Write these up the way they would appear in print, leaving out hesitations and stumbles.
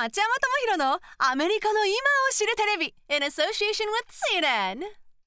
町山智博のアメリカの今を知るテレビ in association with CNN。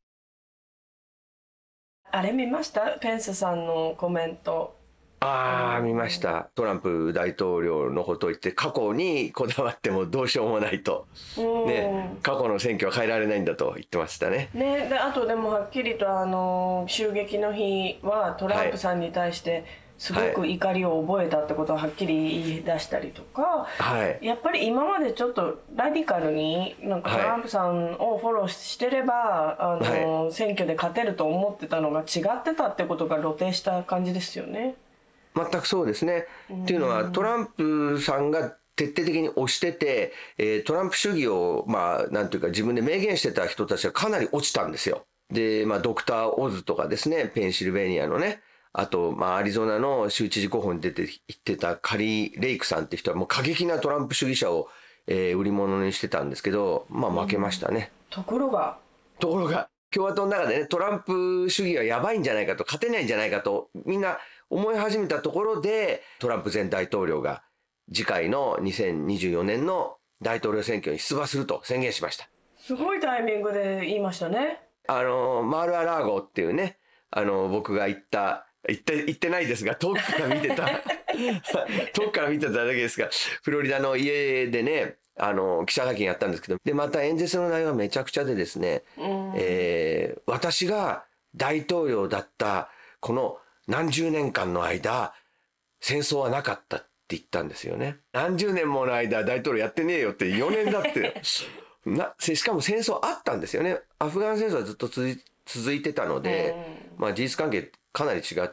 あれ見ました？ペンスさんのコメント。 見ました。トランプ大統領のことを言って、過去にこだわってもどうしようもないと、ね、過去の選挙は変えられないんだと言ってましたね。 であとでもはっきりと襲撃の日はトランプさんに対してすごく怒りを覚えたってことをはっきり言い出したりとか、やっぱり今までちょっとラディカルになんかトランプさんをフォローしてれば選挙で勝てると思ってたのが違ってたってことが露呈した感じですよね。 全くそうですね。っていうのはトランプさんが徹底的に推してて、トランプ主義をなんていうか自分で明言してた人たちがかなり落ちたんですよ。で、ドクター・オズとかですね、ペンシルベニアのね、あとアリゾナの州知事候補に出て行ってたカリー・レイクさんって人はもう過激なトランプ主義者を、売り物にしてたんですけど、負けましたね。 ところが共和党の中でね、トランプ主義はやばいんじゃないかと、勝てないんじゃないかとみんな思い始めたところで、トランプ前大統領が次回の2024年の大統領選挙に出馬すると宣言しました。 すごいタイミングで言いましたね。 マール・ア・ラーゴっていうね、僕が行ってないですが、遠くから見てた遠くから見てただけですが、フロリダの家でね、記者会見やったんですけど、でまた演説の内容はめちゃくちゃでですね、私が大統領だったこの何十年間の間戦争はなかったって言ったんですよね。何十年もの間大統領やってねえよって、4年だってしかも戦争あったんですよね。アフガン戦争はずっと続いてたので、事実関係かなり違って、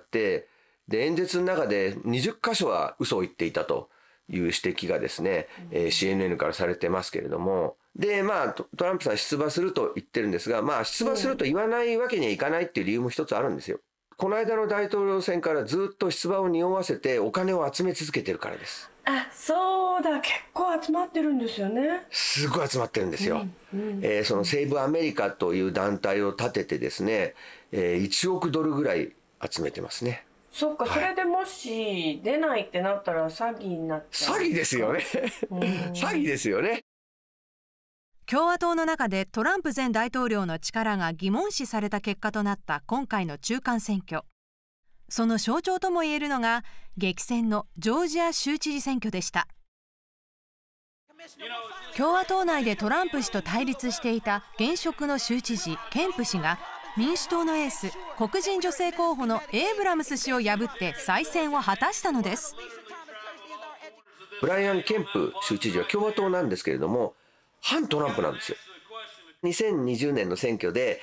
で演説の中で20箇所は嘘を言っていたという指摘がですね、CNN からされてますけれども、でトランプさん出馬すると言ってるんですが、出馬すると言わないわけにはいかないっていう理由も一つあるんですよ。この間の大統領選からずっと出馬を匂わせてお金を集め続けてるからです。 そうだ、結構集まってるんですよね。 すごい集まってるんですよ。そのセーブアメリカという団体を立ててですね、1億ドルぐらい集めてますね。 そっか、それでもし出ないってなったら詐欺になっちゃう。 詐欺ですよね詐欺ですよね。 共和党の中でトランプ前大統領の力が疑問視された結果となった今回の中間選挙。その象徴ともいえるのが激戦のジョージア州知事選挙でした。共和党内でトランプ氏と対立していた現職の州知事ケンプ氏が民主党のエース、黒人女性候補のエイブラムス氏を破って再選を果たしたのです。 ブライアン・ケンプ州知事は共和党なんですけれども、反トランプなんですよ。2020年の選挙で、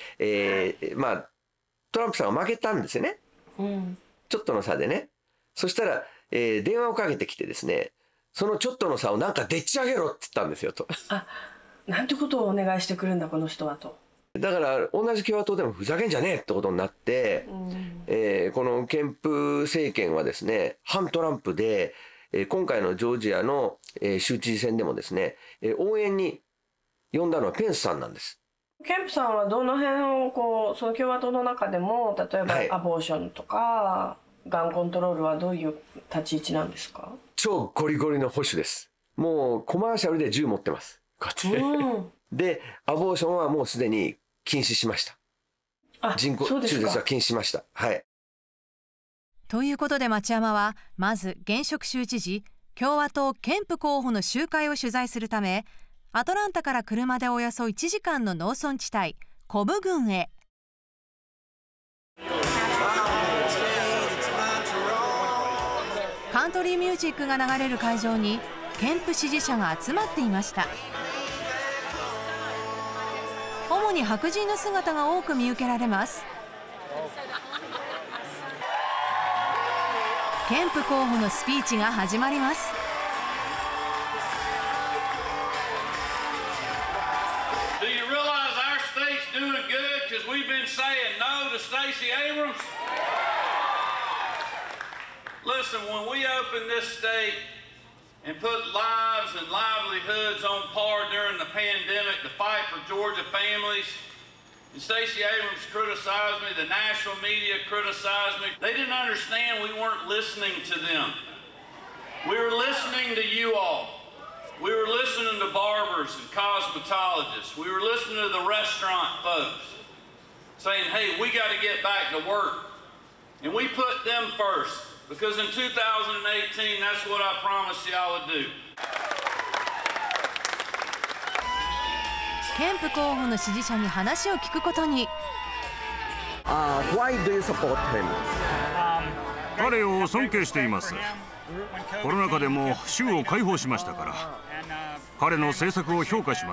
トランプさんが負けたんですよね。ちょっとの差でね。そしたら、電話をかけてきてですね、そのちょっとの差をなんかでっち上げろって言ったんですよと。 なんてことをお願いしてくるんだこの人はと。 だから同じ共和党でもふざけんじゃねえってことになって、このケンプ政権はですね、反トランプで、今回のジョージアの、州知事選でもですね、応援に呼んだのはペンスさんなんです。 ケンプさんはどの辺をその共和党の中でも、例えばアボーションとか、がんコントロールはどういう立ち位置なんですか？ 超ゴリゴリの保守です。もうコマーシャルで銃持ってます。こうやってで、アボーションはもうすでに禁止しました。人工中絶は禁止しました。 ということで町山はまず現職州知事共和党ケンプ候補の集会を取材するため、アトランタから車でおよそ1時間の農村地帯コブ郡へ。カントリーミュージックが流れる会場にケンプ支持者が集まっていました。主に白人の姿が多く見受けられます。ケンプ候補のスピーチが始まります。 Listen, when we opened this state and put lives and livelihoods on par during the pandemic to fight for Georgia families, and Stacey Abrams criticized me, the national media criticized me. They didn't understand we weren't listening to them. We were listening to you all. We were listening to barbers and cosmetologists. We were listening to the restaurant folks saying, hey, we got to get back to work. And we put them first because in 2018, that's what I promised y'all would do. ケンプ候補の支持者に話を聞くことに。 Why do you support him? 彼を尊敬しています。コロナ禍でも州を開放しましたから、彼の政策を評価します。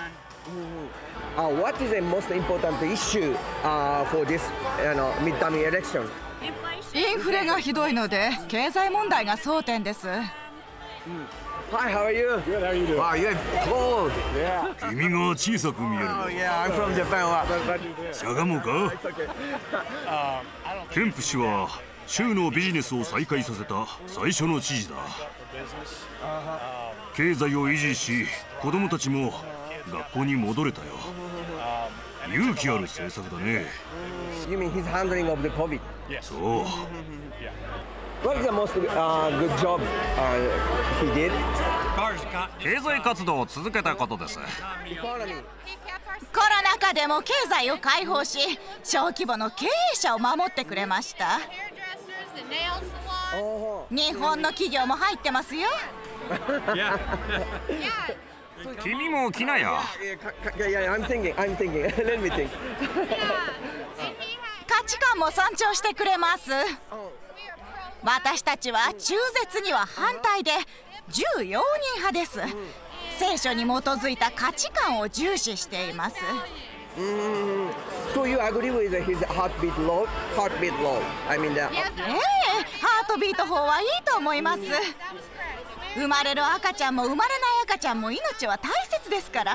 What is the most important issue for this midterm election? インフレがひどいので経済問題が争点です。 Hi, how are you? Good, how are you doing? Wow, you're cold. Yeah. 君が小さく見える。 Oh, yeah, I'm from Japan. しゃがもうか？ケンプ氏は州のビジネスを再開させた最初の知事だ。経済を維持し、子供たちも学校に戻れたよ。勇気ある政策だね。 You mean his handling of the COVID? そう。 What is the most good job he did? 経済活動を続けたことです。 コロナ禍でも経済を開放し、小規模の経営者を守ってくれました。日本の企業も入ってますよ。 君も来なよ。 I'm thinking. Let me think. 価値観も尊重してくれます。私たちは中絶には反対で14人派です。聖書に基づいた価値観を重視しています。 So you agree with his heartbeat law? Heartbeat law. I mean that. ハートビート法はいいと思います。生まれる赤ちゃんも生まれない赤ちゃんも命は大切ですから。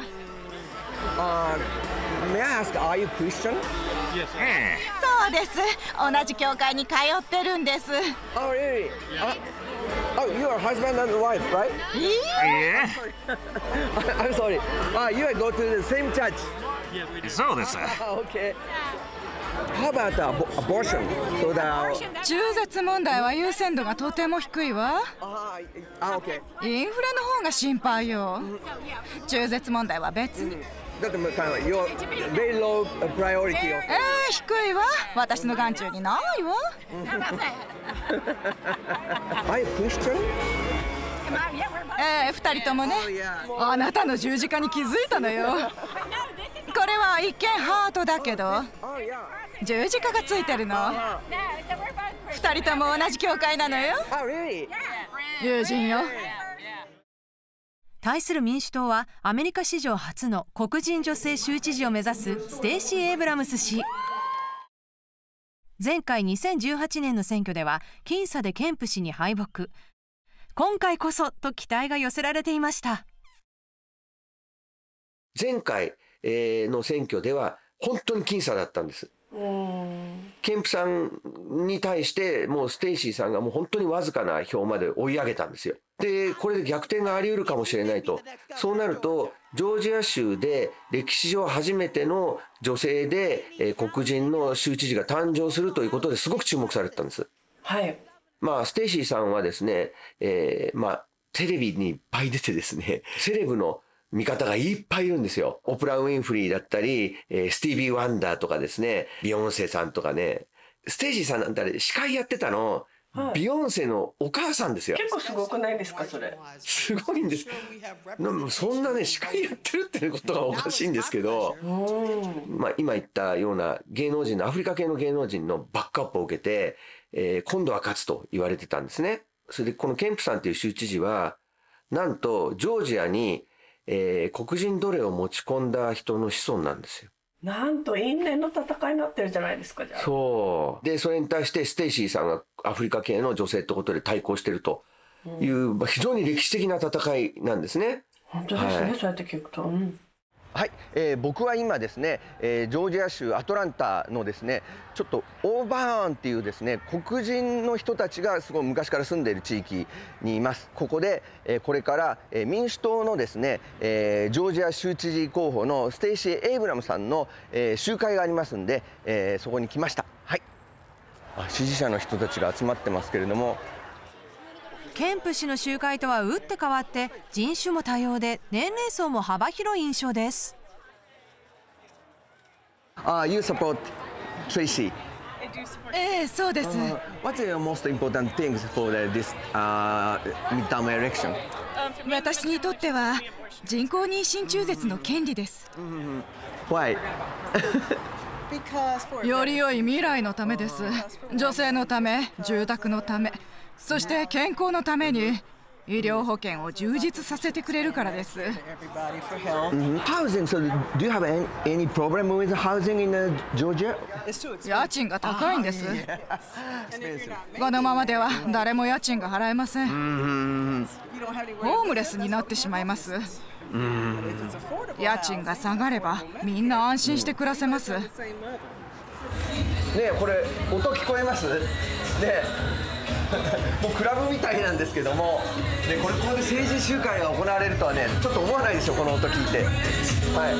May I ask, are you Christian? そうです。同じ教会に通ってるんです。 Oh, really? Oh, you are husband and wife, right? Yeah. I'm sorry. You go to the same church. そうです。 Okay. How about abortion? So that... 中絶問題は優先度がとても低いわ。 Okay. インフレの方が心配よ。中絶問題は別に。 だってもうyour very low priority of... 低いわ。私の眼中にないわ。 Are you Christian? 二人ともね。あなたの十字架に気づいたのよ。これは一見ハートだけど十字架がついてるの。二人とも同じ教会なのよ。友人よ。 対する民主党はアメリカ史上初の黒人女性州知事を目指すステイシー・エイブラムス氏。前回2018年の選挙では僅差でケンプ氏に敗北。今回こそと期待が寄せられていました。 前回の選挙では本当に僅差だったんです。ケンプさんに対してもうステイシーさんがもう本当にわずかな票まで追い上げたんですよ。でこれで逆転があり得るかもしれないと。そうなるとジョージア州で歴史上初めての女性で、黒人の州知事が誕生するということですごく注目されてたんです。 はい。 まあステイシーさんはですね、テレビにいっぱい出てですね、セレブの味方がいっぱいいるんですよ。オプラ・ウィンフリーだったり、スティービー・ワンダーとかですね、ビヨンセさんとかね。ステイシーさんなんて司会やってたの、ビヨンセのお母さんですよ。 結構すごくないですかそれ。 すごいんです。そんなね司会やってるっていうことがおかしいんですけど、今言ったような芸能人のアフリカ系の芸能人のバックアップを受けて、今度は勝つと言われてたんですね。それでこのケンプさんっていう州知事はなんとジョージアに、黒人奴隷を持ち込んだ人の子孫なんですよ。 なんと因縁の戦いになってるじゃないですか。じゃあそうでそれに対してステイシーさんがアフリカ系の女性ってことで対抗してるという、非常に歴史的な戦いなんですね。 本当ですね、そうやって聞くと。 はい、僕は今ですね、ジョージア州アトランタのですねちょっとオーバーンっていうですね黒人の人たちがすごい昔から住んでいる地域にいます。ここで、これから、民主党のですね、ジョージア州知事候補のステイシー・エイブラムさんの、集会がありますんで、そこに来ました。はい、支持者の人たちが集まってますけれども、 ケンプ氏の集会とは打って変わって人種も多様で年齢層も幅広い印象です。 You support Tracy? そうです。 What's the most important things for this midterm election? 私にとっては人工妊娠中絶の権利です。 Why? より良い未来のためです。女性のため、住宅のため、そして健康のために医療保険を充実させてくれるからです。 Housing. So, do you have any problem with housing in Georgia? 家賃が高いんです。このままでは誰も家賃が払えません。ホームレスになってしまいます。家賃が下がればみんな安心して暮らせます。ねえ、これ音聞こえます？ねえもうクラブみたいなんですけども、ね、ここで成人集会が行われるとはね、ちょっと思わないでしょ、この音聞いて。はい、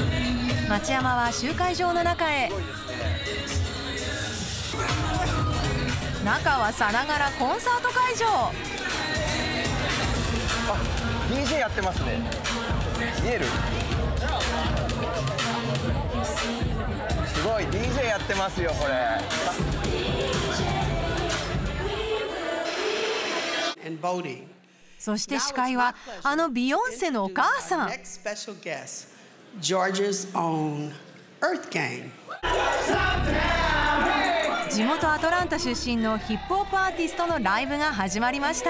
町山は集会場の中へ。中はさながらコンサート会場。 DJ やってますね。見える？すごい DJ やってますよ、これ。 そして司会はあのビヨンセのお母さん。地元アトランタ出身のヒップホップアーティストのライブが始まりました。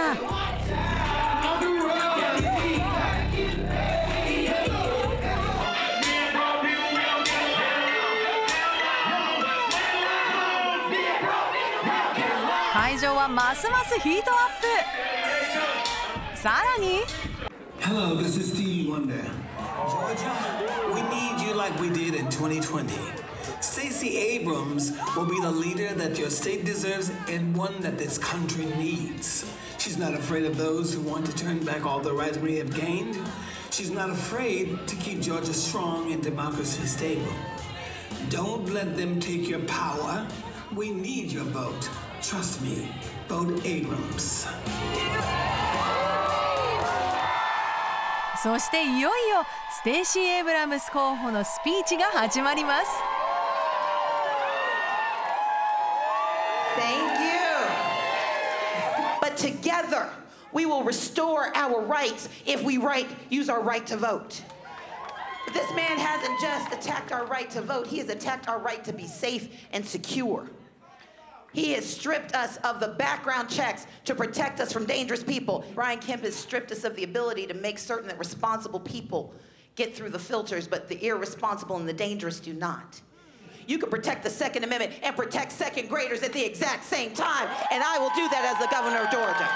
会場はますますヒートアップ。さらに Hello, this is Stevie Wonder. Georgia, we need you like we did in 2020. Stacey Abrams will be the leader that your state deserves and one that this country needs. She's not afraid of those who want to turn back all the rights we have gained. She's not afraid to keep Georgia strong and democracy stable. Don't let them take your power. We need your vote. Trust me, vote Abrams. そしていよいよステイシー・エイブラムス候補のスピーチが始まります。 Thank you. But together we will restore our rights if we use our right to vote. This man hasn't just attacked our right to vote, he has attacked our right to be safe and secure. He has stripped us of the background checks to protect us from dangerous people. Brian Kemp has stripped us of the ability to make certain that responsible people get through the filters, but the irresponsible and the dangerous do not. You can protect the Second Amendment and protect second graders at the exact same time, and I will do that as the governor of Georgia.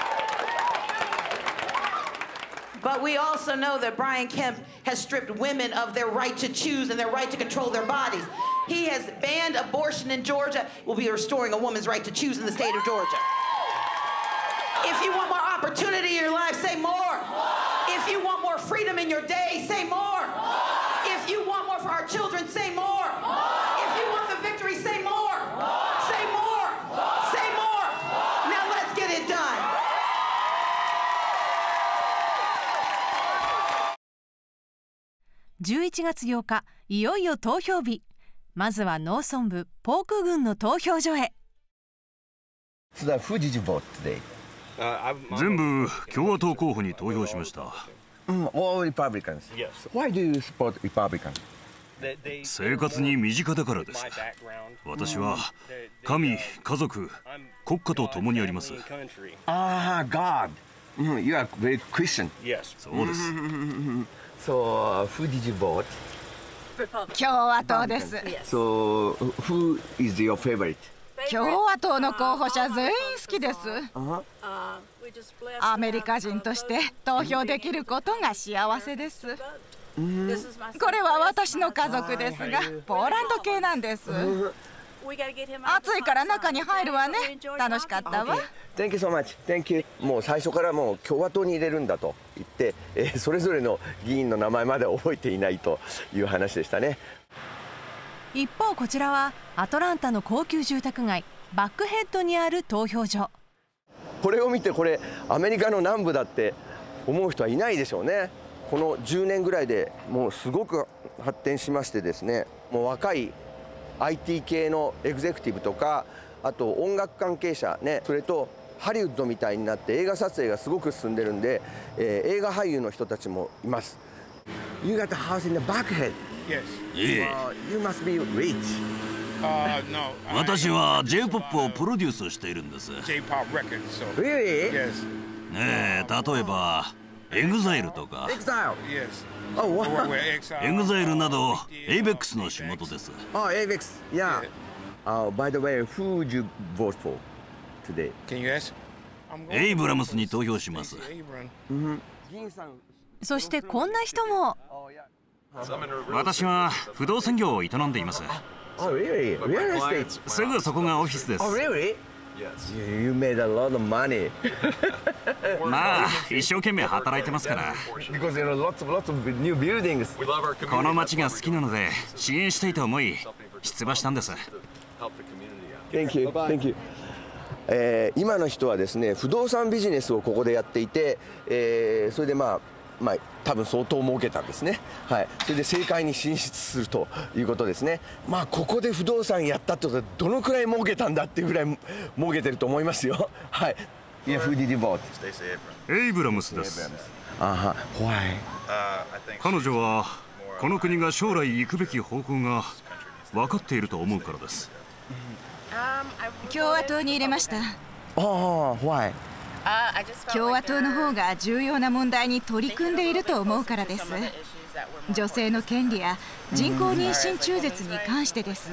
But we also know that Brian Kemp has stripped women of their right to choose and their right to control their bodies. He has banned abortion in Georgia. We'll be restoring a woman's right to choose in the state of Georgia. If you want more opportunity in your life, say more. If you want more freedom in your day, say more. If you want more for our children, say more. If you want the victory, say more. Say more. Say more. Now let's get it done. 11月8日、いよいよ投票日。まずは農村部ポーク郡の投票所へ。 So who did you vote today? 全部共和党候補に投票しました。 All Republicans. Why do you support Republicans? 生活に身近だからです。私は神、家族、国家と共にあります。 God. You are very Christian. そうです。 So who did you vote? 共和党です。 So who is your favorite? 共和党の候補者全員好きです。アメリカ人として投票できることが幸せです。これは私の家族ですが、ポーランド系なんです。暑いから中に入るわね。楽しかったわ。 Thank you so much. Thank you. もう最初からもう共和党に入れるんだと言って、それぞれの議員の名前まで覚えていないという話でしたね。 一方こちらはアトランタの高級住宅街バックヘッドにある投票所。 これを見て、これアメリカの南部だって思う人はいないでしょうね。この10年ぐらいでもうすごく発展しましてですね、もう若い IT 系のエグゼクティブとか、あと音楽関係者ね、それとハリウッドみたいになって映画撮影がすごく進んでるんで、映画俳優の人たちもいます。You got the house in the backhead. Yes. You must be rich. No. 私は J-POP をプロデュースしているんです。 J-pop records. So. Really? Yes. ねえ、例えばEXILE とか Exile. Yes. Oh, wow. EXILE など ABEX の仕事です。 Oh, ABEX. Yeah. By the way, who would you vote for today? Can you ask? エイブラムスに投票します。 そしてこんな人も。 私は不動産業を営んでいます。 Oh, really? Real estate? すぐそこがオフィスです。 Oh, really? You made a lot of money. まあ一生懸命働いてますから。 Because there are lots of new buildings. この町が好きなので支援したいと思い出馬したんです。 Thank you. Thank you. 今の人はですね、不動産ビジネスをここでやっていて、それでまあ多分相当儲けたんですね。はい。それで政界に進出するということですね。まあここで不動産やったってことはどのくらい儲けたんだっていうぐらい儲けてると思いますよ。はい。Yeah, who did you vote? エイブラムスです。 Why? 彼女はこの国が将来行くべき方向が分かっていると思うからです。 共和党に入れました。 Why? 共和党の方が重要な問題に取り組んでいると思うからです。女性の権利や人工妊娠中絶に関してです。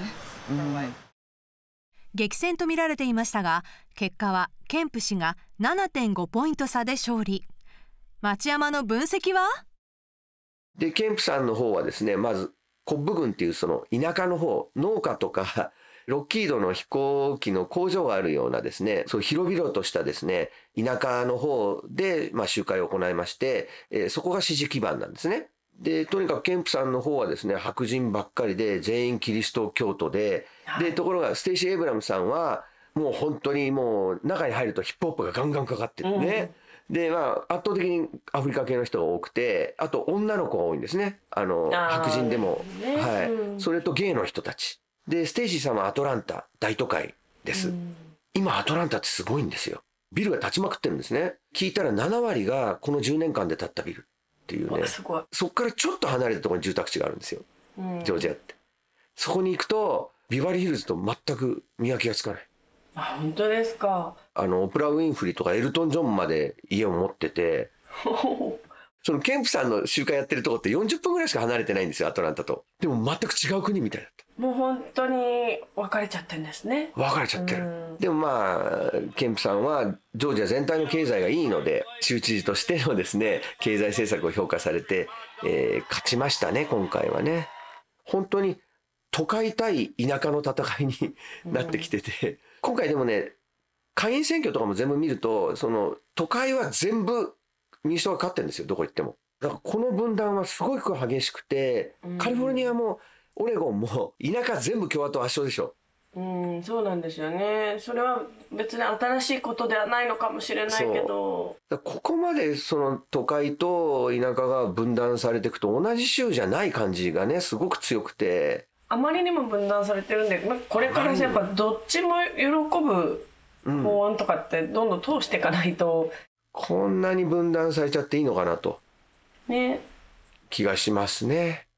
激戦と見られていましたが、結果はケンプ氏が 7.5 ポイント差で勝利。町山の分析は？ でケンプさんの方はですね、まずコッブ郡っていうその田舎の方、農家とかロッキードの飛行機の工場があるようなですね、そう広々としたですね、田舎の方で集会を行いまして、そこが支持基盤なんですね。で、とにかくケンプさんの方はですね、白人ばっかりで全員キリスト教徒で、ところがステイシー・エイブラムさんはもう本当にもう中に入るとヒップホップがガンガンかかってるね。で、圧倒的にアフリカ系の人が多くて、あと女の子が多いんですね。白人でも。はい。それとゲイの人たち。で、ステイシーさんはアトランタ、大都会です。今アトランタってすごいんですよ。ビルが建ちまくってるんですね。聞いたら7割がこの10年間で建ったビルっていうね。そっからちょっと離れたところに住宅地があるんですよ。ジョージアって。そこに行くと、ビバリーヒルズと全く見分けがつかない。 本当ですか。 オプラ・ウィンフリーとかエルトン・ジョンまで家を持ってて、そのケンプさんの集会やってるとこって40分ぐらいしか離れてないんですよ、アトランタと。でも全く違う国みたいだった。 もう本当に分かれちゃってるんですね。 分かれちゃってる。でもケンプさんはジョージア全体の経済がいいので、州知事としてのですね、経済政策を評価されて、勝ちましたね、今回はね。本当に都会対田舎の戦いになってきてて、今回でもね、下院選挙とかも全部見ると、その都会は全部民主党が勝ってるんですよ、どこ行っても。だからこの分断はすごく激しくて、カリフォルニアもオレゴンも田舎全部共和党圧勝でしょ。 そうなんですよね。それは別に新しいことではないのかもしれないけど、 ここまでその都会と田舎が分断されていくと同じ州じゃない感じがね、すごく強くて。 あまりにも分断されてるんで、これからやっぱどっちも喜ぶ法案とかってどんどん通していかないと、 こんなに分断されちゃっていいのかなと、 ね、 気がしますね。